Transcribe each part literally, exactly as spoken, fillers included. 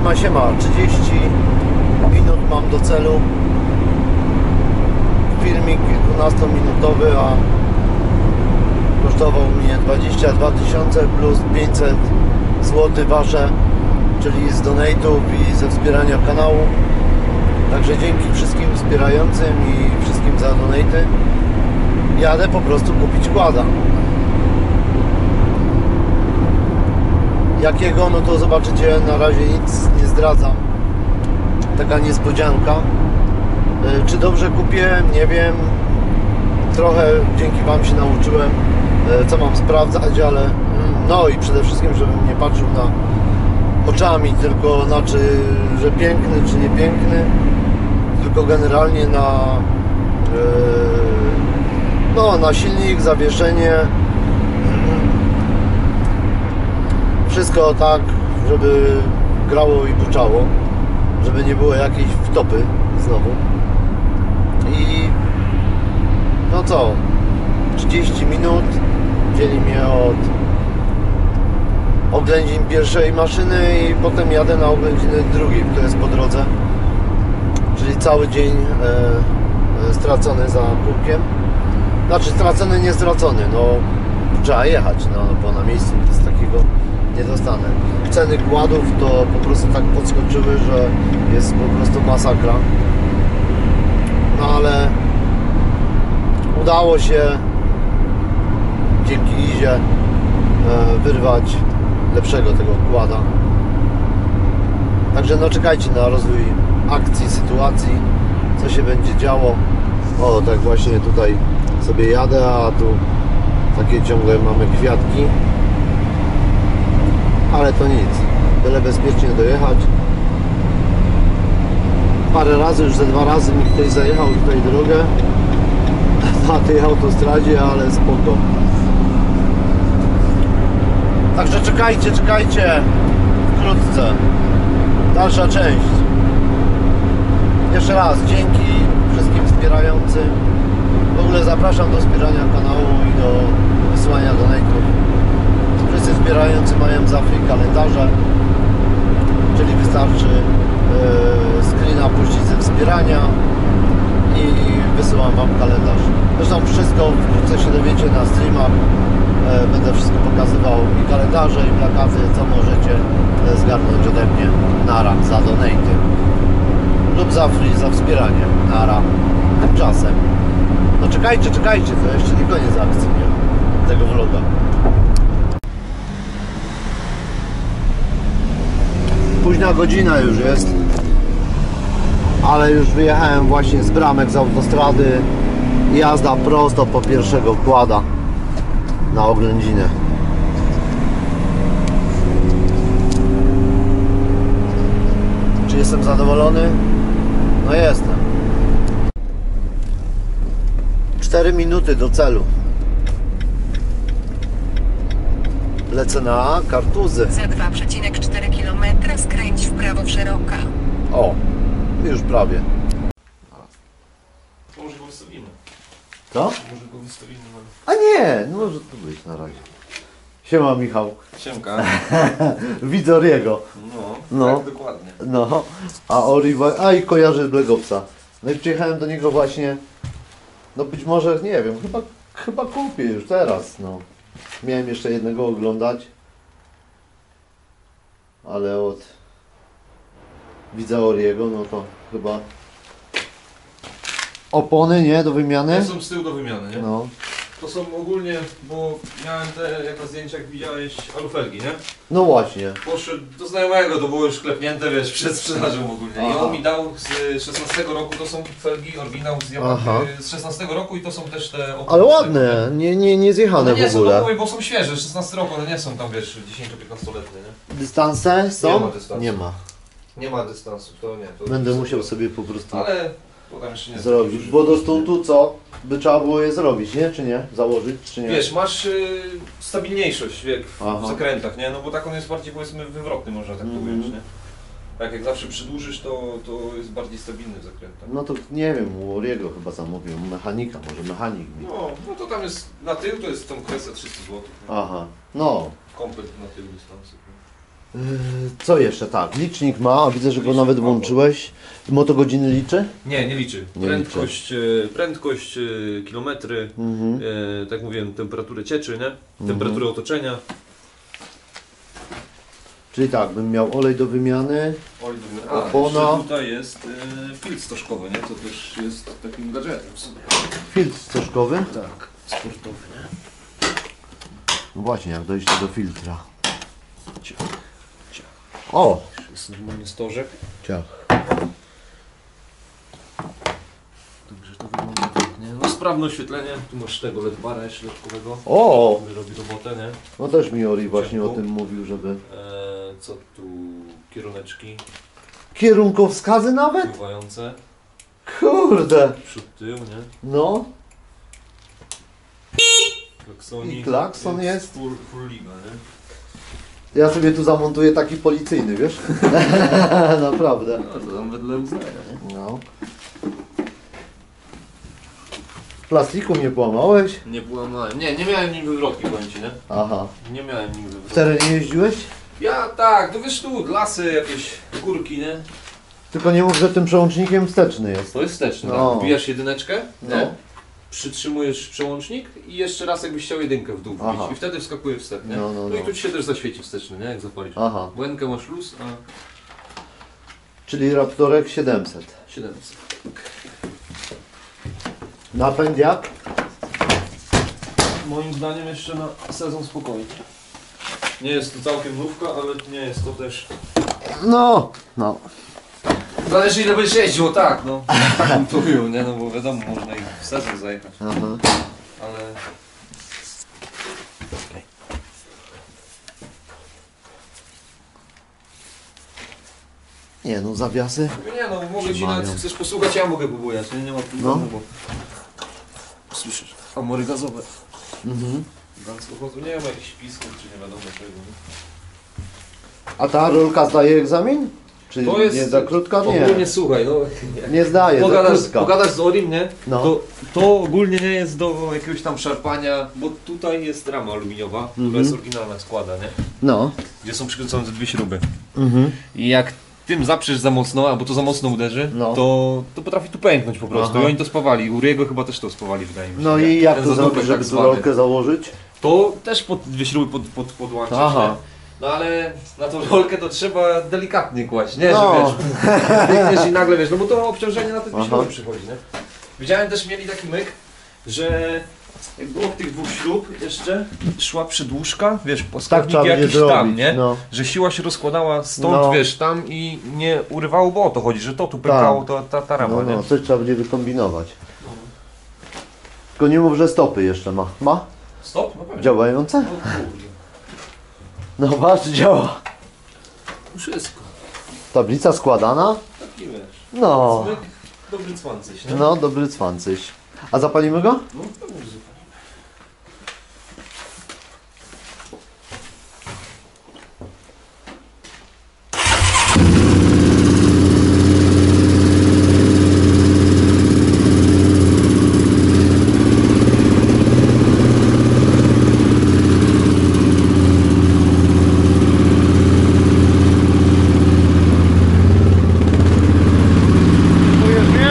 Siema, siema, trzydzieści minut mam do celu. Filmik kilkunastominutowy, a kosztował mnie dwadzieścia dwa tysiące plus pięćset złotych wasze, czyli z donate'ów i ze wspierania kanału. Także dzięki wszystkim wspierającym i wszystkim za donate'y. Jadę po prostu kupić kłada. Jakiego? No to zobaczycie, na razie nic nie zdradzam. Taka niespodzianka. Czy dobrze kupię? Nie wiem. Trochę dzięki wam się nauczyłem, co mam sprawdzać, ale no i przede wszystkim, żebym nie patrzył na oczami tylko na czy, że piękny czy nie piękny, tylko generalnie na no, na silnik, zawieszenie, wszystko tak, żeby grało i buczało, żeby nie było jakiejś wtopy znowu. I no co, trzydzieści minut dzieli mnie od oględzin pierwszej maszyny i potem jadę na oględziny drugiej, to jest po drodze, czyli cały dzień e, stracony za kółkiem. Znaczy stracony, nie stracony, no trzeba jechać, no bo na miejscu nic takiego nie dostanę. Ceny kładów to po prostu tak podskoczyły, że jest po prostu masakra. No ale udało się dzięki Izie e, wyrwać lepszego tego kłada. Także no czekajcie na rozwój akcji, sytuacji, co się będzie działo. O, tak właśnie tutaj sobie jadę, a tu takie ciągle mamy kwiatki, ale to nic, byle bezpiecznie dojechać. Parę razy, już ze dwa razy mi ktoś zajechał tutaj drogę na tej autostradzie, ale spoko. Także czekajcie, czekajcie, wkrótce dalsza część. Jeszcze raz dzięki wszystkim wspierającym. W ogóle zapraszam do wspierania kanału i do wysyłania donate'ów. Wszyscy wspierający mają zawsze kalendarze, czyli wystarczy yy, screena puścić ze wspierania i wysyłam wam kalendarz. Zresztą wszystko wkrótce się dowiecie na streamach. Yy, będę wszystko pokazywał, i kalendarze, i plakaty, co możecie yy, zgarnąć ode mnie nara za donate'y lub za free, za wspieranie nara. Tymczasem no czekajcie, czekajcie, to jeszcze nie koniec akcji, nie? Tego vloga. Późna godzina już jest, ale już wyjechałem właśnie z bramek z autostrady. Jazda prosto po pierwszego kłada na oględzinę. Czy jestem zadowolony? No jestem. cztery minuty do celu. Lecę na Kartuzy. Za dwa przecinek cztery kilometra skręć w prawo w Szeroka. O, już prawie. To może go wystawimy. Co? Może go wystawimy. A nie, no może tu być na razie. Siema Michał. Siemka. Widzę Oriego. No, No. tak dokładnie. No, a Ori... A i kojarzy Black Opsa. No i przyjechałem do niego właśnie. No być może, nie wiem, chyba, chyba kupię już teraz, no. Miałem jeszcze jednego oglądać. Ale od widza Oriego, no to chyba opony, nie? Do wymiany? Te są z tyłu do wymiany, nie? No. To są ogólnie, bo miałem te, jak na zdjęciach widziałeś, alufelgi, nie? No właśnie. Poszedł do znajomego, to było już klepnięte, wiesz, przed sprzedażą ogólnie. I Aha. on mi dał z szesnastego roku, to są felgi, oryginał z, Aha. z szesnastego roku i to są też te opony. Ale ładne, nie, nie, nie zjechane One nie w ogóle. są, no, bo są świeże, szesnasty rok, one nie są tam, wiesz, dziesięcio-piętnastoletnie, nie? Dystanse są? Nie ma dystansu. Nie ma. Nie ma dystansu, to nie. To Będę jest musiał to- sobie po prostu Ale to tam jeszcze nie zrobić. Bo do stuntu co? By trzeba było je zrobić, nie? Czy nie? Założyć, czy nie? Wiesz, masz y, stabilniejszość wiek w Aha. zakrętach, nie? No bo tak on jest bardziej, powiedzmy, wywrotny, można tak Mhm. powiedzieć, nie? Tak jak zawsze przedłużysz, to, to jest bardziej stabilny w zakrętach. No to nie wiem, u Oriego chyba zamówił, mechanika, może mechanik mi. No, no to tam jest, na tył to jest tą kresę trzysta złotych. nie? Aha, no. Komplet na tył dystansu. Yy, co jeszcze? Tak, licznik ma, a widzę, że go nawet włączyłeś. Motogodziny liczy? Nie, nie liczy. Nie Prędkość, e, prędkość, e, kilometry, Mhm. e, tak mówiłem, temperaturę cieczy, nie? Temperaturę otoczenia. Czyli tak, bym miał olej do wymiany. A, Opona. jeszcze tutaj jest e, filtr stożkowy, nie? To też jest takim gadżetem w sumie. Filtr stożkowy. Tak, sportowy, nie? No właśnie, jak dojść do filtra. Ciach, ciach. O! Jest normalnie stożek. Ciach. Także to wygląda tak, nie? No sprawne oświetlenie, tu masz tego L E D bara jeszcze dodatkowego. O! Który robi robotę, nie? No też mi Ori właśnie o Ciepło. tym mówił, żeby... E, co tu? Kieruneczki Kierunkowskazy nawet? pływające. Kurde! Przód, tył, nie? No. Klaksonik. I klakson Więc jest. Full, full liga, nie? Ja sobie tu zamontuję taki policyjny, wiesz? Naprawdę. No to tam wedle uznania, nie? No. Plastiku nie połamałeś? Nie połamałem. Nie, nie miałem nim wywrotki, powiem ci, nie? Aha. Nie miałem nim W wywrotki. terenie jeździłeś? Ja tak, to wiesz tu, lasy, jakieś górki, nie? Tylko nie mów, że tym przełącznikiem wsteczny jest. To jest wsteczny, No. tak? Wbijasz jedyneczkę, No. nie? Przytrzymujesz przełącznik i jeszcze raz jakbyś chciał jedynkę w dół wbić. Aha. I wtedy wskakuje wstecz, nie? No, no, No i no. tu ci się też zaświeci wsteczny, nie? Jak zapalisz. Aha. Błękę masz luz, a Czyli Raptorek siedemset. siedemset. Napęd jak? Moim zdaniem jeszcze na sezon spokojnie. Nie jest to całkiem nówka, ale nie jest to też... No. No. Zależy ile będziesz jeździł, tak no. Tak bym to ujął, nie? No bo wiadomo, można i w sezon zajechać. Aha. Ale... Nie no, zawiasy. Nie no, mogę ci Mają. nawet, chcesz posłuchać, ja mogę pobujać, nie, nie ma problemu, No. bo... Słyszysz, amory gazowe. Mhm. Gaz pochodzą, nie ma jakichś pisków, czy nie wiadomo czego. Nie? A ta rolka zdaje egzamin? Czy To jest... nie za krótka? Ogólnie Nie. słuchaj, no... Nie zdaje, za Pogadasz, krótka. pogadasz z Orim, nie? No. To, to ogólnie nie jest do jakiegoś tam szarpania, bo tutaj jest rama aluminiowa, która Mhm. jest oryginalna składa, nie? No. Gdzie są przykręcone te dwie śruby. Mhm. I jak tym zaprzesz za mocno, albo to za mocno uderzy, No. to, to potrafi tu pęknąć po prostu. Aha. I oni to spawali. Uriego chyba też to spawali, wydaje mi się. No nie? i jak Ten to zadupek zrobić, żeby tak tu zwany. rolkę założyć? To też pod dwie śruby pod, pod, podłączyć, Aha. nie? No ale na tą rolkę to trzeba delikatnie kłaść, nie? No. Że wiesz, biegniesz i nagle wiesz, no bo to obciążenie na te dwie Aha. śruby przychodzi, nie? Widziałem też, mieli taki myk, że jakby od tych dwóch śrub jeszcze szła przedłużka, wiesz, po Tak skarbnik trzeba będzie jakiś zrobić. tam, nie? No. Że siła się rozkładała stąd, No. wiesz, tam i nie urywało, bo o to chodzi, że to tu pękało, to, ta, ta rama, No, nie? no, coś trzeba będzie wykombinować. Tylko nie mów, że stopy jeszcze ma. Ma? Stop? No pewnie. Działające? No kurde. No patrz, działa. Wszystko. Tablica składana? Taki wiesz. No. Smyk, dobry cwancyś, nie? No, dobry cwancyś. A zapalimy go? No pewnie, że zupełnie. Czujesz mnie?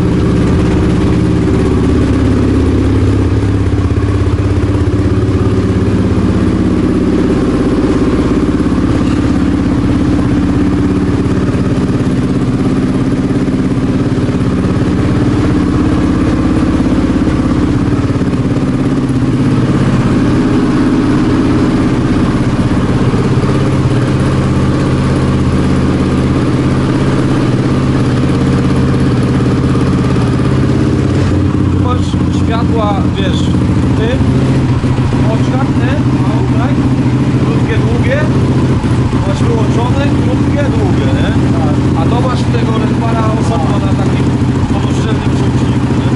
Tu masz światła, wiesz, w tym oczkach, nie? A tutaj krótkie, długie. Masz wyłączone, krótkie, długie, nie? A to masz tego L E D bara osobno na takim monoszczelnym przełączniku, nie?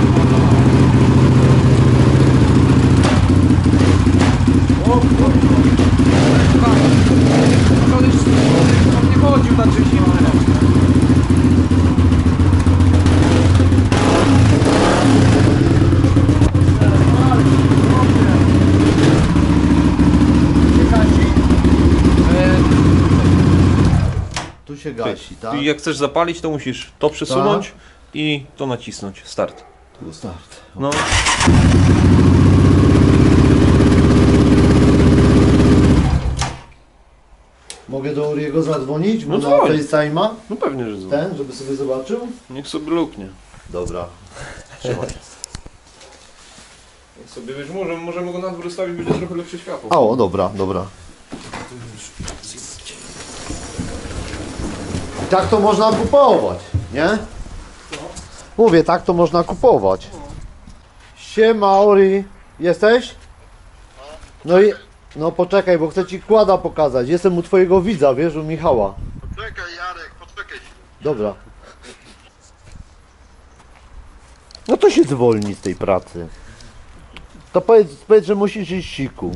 O kurwa. Tak. To już on nie chodził na czymś innym. gasi, tak? I jak chcesz zapalić, to musisz to przesunąć i to nacisnąć. Start. Tu start. No. Mogę do Uriego zadzwonić? No No na dzwoń. FaceTime'a? No pewnie, że zło. Ten, żeby sobie zobaczył? Niech sobie luknie. Dobra. Trzymaj. Niech sobie, wiesz, możemy, możemy go na dwór stawić, będzie trochę lepsze światło. A, o, dobra, dobra. I tak to można kupować, nie? Mówię, tak to można kupować. Siema, Uri. Jesteś? No i... No poczekaj, bo chcę ci kłada pokazać. Jestem u twojego widza, wiesz, u Michała. Poczekaj Jarek, poczekaj. Dobra. No to się zwolni z tej pracy. To powiedz, powiedz że musisz iść siku.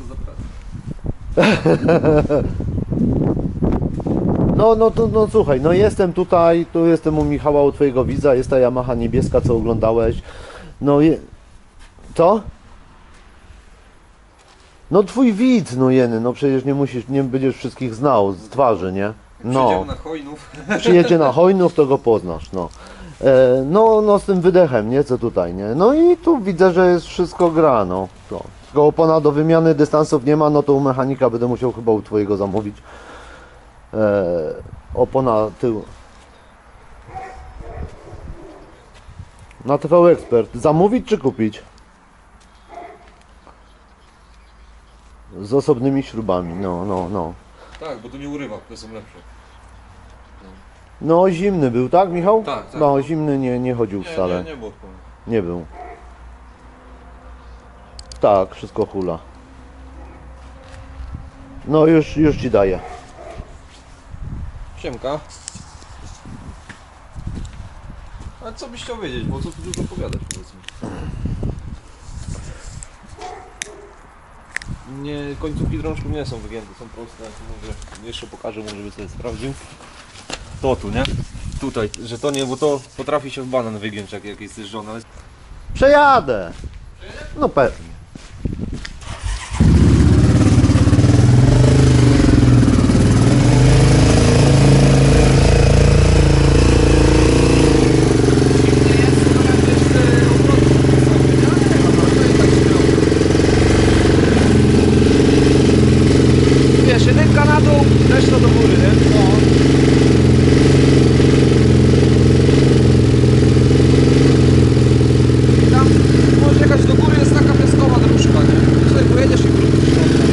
No, no, to, no słuchaj, no jestem tutaj, tu jestem u Michała, u twojego widza, jest ta Yamaha niebieska, co oglądałeś. No je... Co? No twój widz, no jeny, no przecież nie musisz, nie będziesz wszystkich znał z twarzy, nie? No. Przyjdziemy na Chojnów. Przyjedzie na Hojnów, to go poznasz, no. E, no, no z tym wydechem, nie, co tutaj, nie? No i tu widzę, że jest wszystko gra, no. To. Tylko opona do wymiany dystansów nie ma, no to u mechanika będę musiał chyba u twojego zamówić. E, opona tył. Na T V Expert. Zamówić czy kupić? Z osobnymi śrubami, no, no, no. Tak, bo to nie urywa, te są lepsze. No zimny był, tak Michał? Tak, tak. No zimny nie, nie chodził Nie, wcale. nie, nie było odpowiedzi. Nie był. Tak, wszystko hula. No już, już ci daję. Siemka. Ale co byś chciał wiedzieć, bo co tu dużo opowiadać, powiedzmy. Nie, końcówki drążków nie są wygięte, są proste. Może jeszcze pokażę mu, żeby sobie sprawdził. To tu, nie? Tutaj, że to nie, bo to potrafi się w banan wygiąć, jak, jak jest zjeżdżone. Ale... Przejadę. No pewnie. Wiesz, jedynka na dół, reszta do góry, nie? No. Tam możesz jechać do góry, jest taka piaskowa dróżka, nie? Tutaj pojedziesz i wrócisz.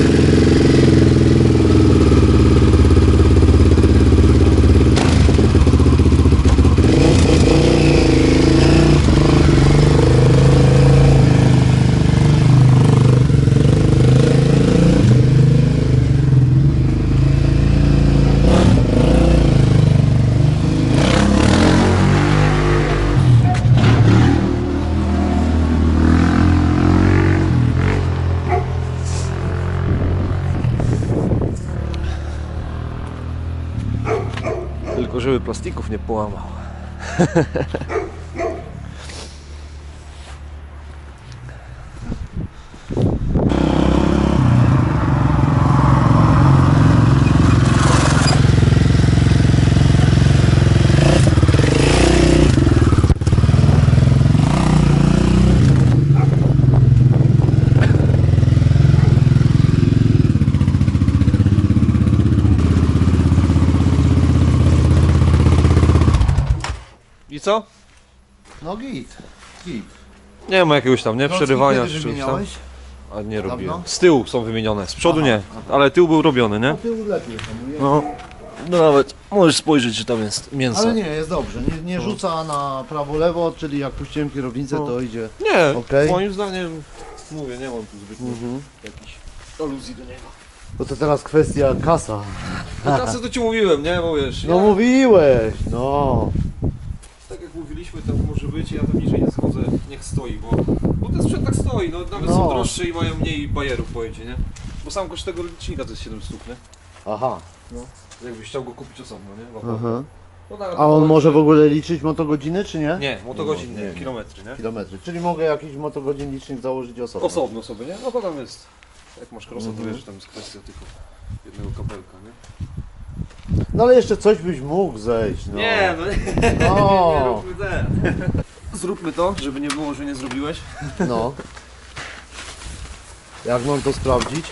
Tylko żeby plastików nie połamał. I co? No git. Git. Nie ma jakiegoś tam, nie? Przerywania Klocki czy kiedy czegoś tam. wymieniałeś? A nie Dawno? robiłem. Z tyłu są wymienione, z przodu Aha, nie. aha. Ale tył był robiony, nie? No ty lepiej hamuje. No. No nawet możesz spojrzeć, czy tam jest mięso. Ale nie, jest dobrze. Nie, nie rzuca na prawo, lewo, czyli jak puściłem kierownicę, No. to idzie. Nie, Okej. moim zdaniem, mówię, nie mam tu zbytnio Mhm. jakichś aluzji do niego. Bo to teraz kwestia kasa. No kasę to ci mówiłem, nie? Bo wiesz, No ja, mówiłeś, no. tak jak mówiliśmy, tak może być, ja tam niżej nie schodzę, niech stoi, bo, bo ten sprzęt tak stoi, no nawet No. są droższe i mają mniej bajerów, pojęcie, nie? Bo sam koszt tego licznika to jest siedem stóp, nie? Aha. Jakbyś chciał go kupić osobno, nie? Aha. No tak, A on to- może w ogóle liczyć motogodziny, czy nie? Nie, motogodzin Nie, nie, nie. kilometry, nie? Kilometry. Czyli mogę jakiś motogodzin licznik założyć osobno. Osobno sobie, nie? No to tam jest, jak masz crossa, to Mhm. wiesz, że tam jest kwestia tylko jednego kabelka, nie? No ale jeszcze coś byś mógł zejść, no. Nie, no nie, No. nie róbmy ten. Zróbmy to, żeby nie było, że nie zrobiłeś. No. Jak mam to sprawdzić?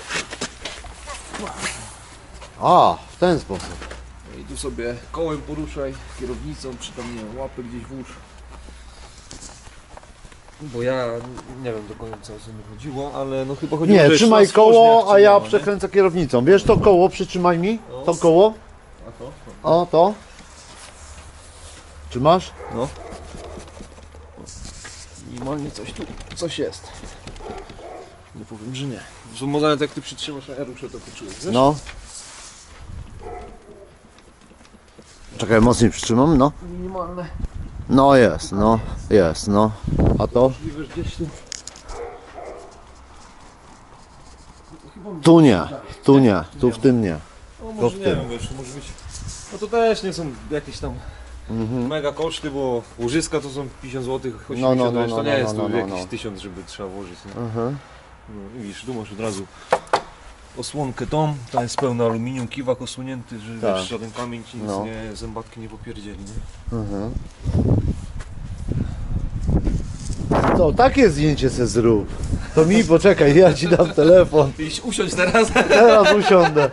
A, w ten sposób. I tu sobie kołem poruszaj, kierownicą, czy tam nie wiem, łapy gdzieś włóż. Bo ja nie wiem do końca o co mi chodziło, ale no chyba chodziło, Nie, że trzymaj jeszcze na koło, skoczniach a ja trzymała, nie? przekręcę kierownicą. Wiesz to koło, przytrzymaj mi? To koło? A to? O, to. Trzymasz? No. Minimalnie coś tu, coś jest. Nie powiem, że nie. Że może nawet jak ty przytrzymasz, a ja ruszę, to poczuję, wiesz? No. Czekaj, mocniej przytrzymam, no. Minimalne. No jest, no, jest, no. A to? Możliwe, że gdzieś tu. Tu nie, tu nie, tu w tym nie. No To może w nie tym. wiem, wiesz, może być. No to też nie są jakieś tam Mhm. mega koszty, bo łożyska to są pięćdziesiąt złotych, No, osiemdziesiąt, no, no, wiesz, to no, nie no, jest no, tu no, jakiś no. tysiąc, żeby trzeba włożyć, nie? Mhm. No i widzisz, tu masz od razu osłonkę tą, ta jest pełna aluminium, kiwak osłonięty, że Tak. wiesz, żaden kamień ci nic No. nie, zębatki nie popierdzieli, nie? Mhm. To takie zdjęcie se zrób. To mi, poczekaj, ja ci dam telefon. Ty idź usiądź teraz. Teraz usiądę.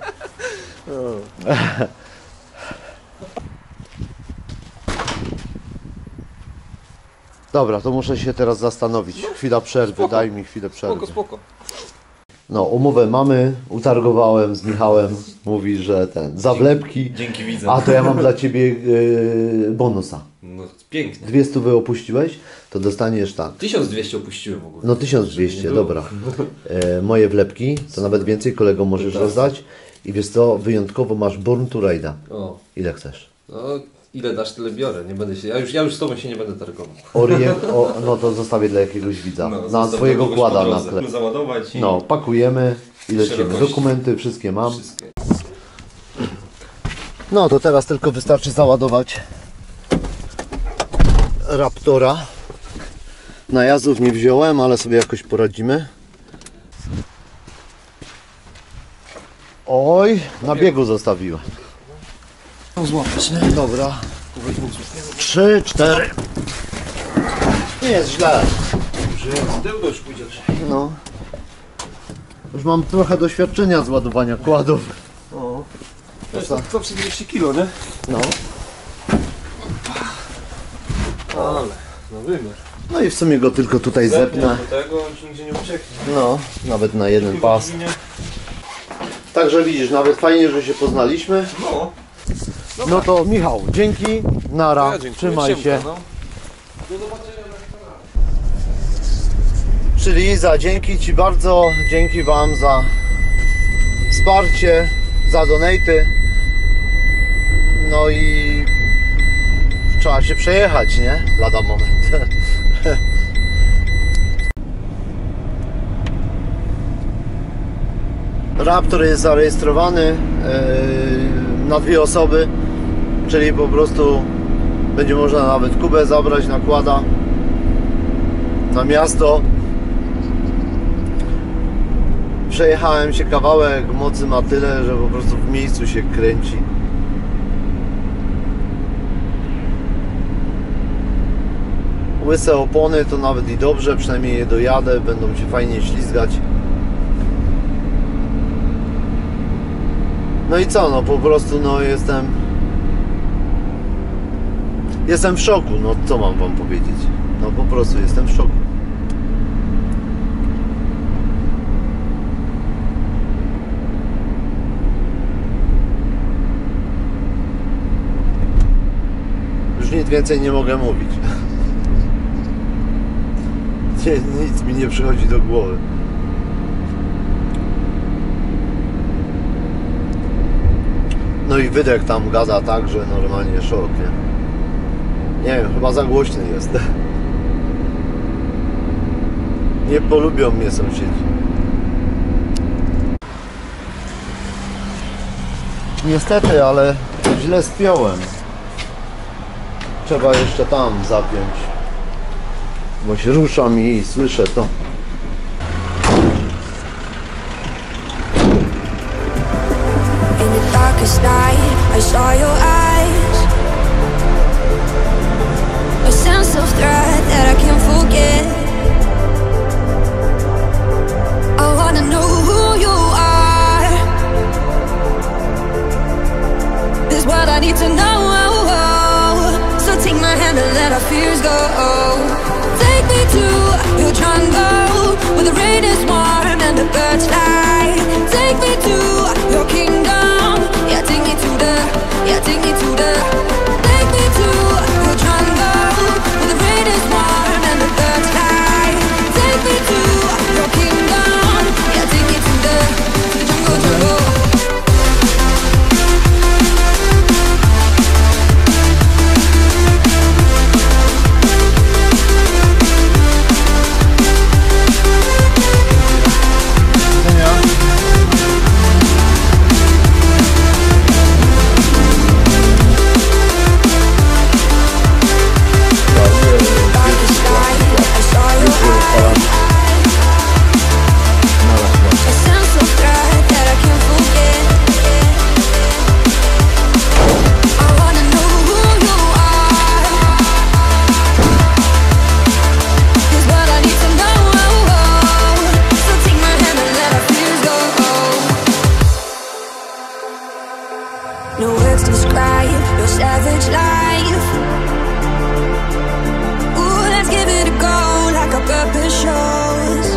Dobra, to muszę się teraz zastanowić. Chwila przerwy, Spoko. daj mi chwilę przerwy. Spoko, spoko. No, umowę mamy, utargowałem z Michałem. Mówi, że ten, za wlepki. Dzięki widzę. A to ja mam dla ciebie yy, bonusa. No pięknie. Dwie stówy opuściłeś, to dostaniesz tak. tysiąc dwieście opuściłem w ogóle. No tysiąc dwieście, dobra. E, moje wlepki, to nawet więcej kolegom możesz rozdać. I wiesz co, wyjątkowo masz Born to Ride'a. O, Ile chcesz? no ile dasz, tyle biorę. Nie będę się, ja, już, ja już z tobą się nie będę targował. Orient, o, no to zostawię dla jakiegoś widza. No, na zostaw twojego kogoś kłada po na drodze. tle. Załadować i No, pakujemy i lecimy. Szerokości. Dokumenty wszystkie mam. wszystkie. No to teraz tylko wystarczy załadować Raptora. Najazdów nie wziąłem, ale sobie jakoś poradzimy. Oj, na biegu zostawiłem. Złapiesz, nie? Dobra. Trzy, cztery. Nie jest źle. Że z tyłu już pójdziesz. No. Już mam trochę doświadczenia z ładowania kładów. O. To jest to czterdzieści kilo, nie? No. Ale, no wymiar. No i w sumie go tylko tutaj zepnę. Do tego już nigdzie nie ucieknie. No, nawet na jeden pas. Także widzisz, nawet fajnie, że się poznaliśmy. No. No to Michał, dzięki, nara, Ja dziękuję. trzymaj Siemka, się. no. Do zobaczenia na kanale. Czyli Iza, dzięki Ci bardzo, dzięki Wam za wsparcie, za donaty. No i trzeba się przejechać, nie? Lada moment. Raptor jest zarejestrowany yy, na dwie osoby, czyli po prostu będzie można nawet Kubę zabrać na kłada na miasto. Przejechałem się kawałek, mocy ma tyle, że po prostu w miejscu się kręci. Łyse opony to nawet i dobrze, przynajmniej je dojadę, będą się fajnie ślizgać. No i co, no po prostu no jestem Jestem w szoku, no co mam wam powiedzieć. No po prostu jestem w szoku. Już nic więcej nie mogę mówić. Nie, nic mi nie przychodzi do głowy. No i wydech tam gada tak, że normalnie szok, nie? Nie wiem, chyba za głośny jest. Nie polubią mnie sąsiedzi. Niestety, ale źle spiąłem. Trzeba jeszcze tam zapiąć. Bo się ruszam i słyszę to. In the darkest night, I I saw your eyes, a sense of threat that I can't forget. I wanna know who you are. This world I need to know. So take my hand and let our fears go. Take me to your jungle, where the rain is warm and the birds fly. Take me to your kingdom. Yeah, take me to the, yeah, take me to the. Take me to your jungle, where the rain is warm and the birds fly. Take me to your kingdom. Yeah, take me to the, to the jungle, jungle. No words to describe your savage life. Ooh, let's give it a go like our purpose shows.